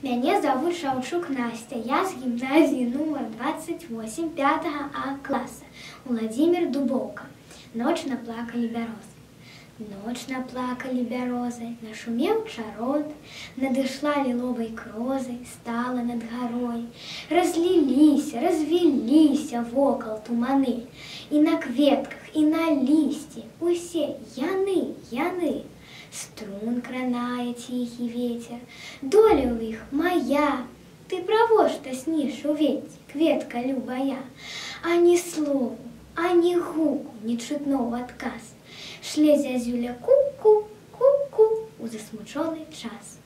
Мяне зовут Шаўчук Настя. Я з гімназіі нумар 28 5 А класа. Владимир Дубовка. Ночь наплакали бярозы. Ночь наплакали бярозы, нашумеў чарот, надышла ліловай крозай, стала над гарой. Разліліся, развіліся вокал туманы, і на кветках, і на лісці усе яны. Струн кранае ціхі ветер, доля ў іх моя. Ты право што сніш увидь, кветка любая, ані слову, ані гуку не чутно ў адказ. Шле зязюля ку-ку, ку-ку у засмучоны час.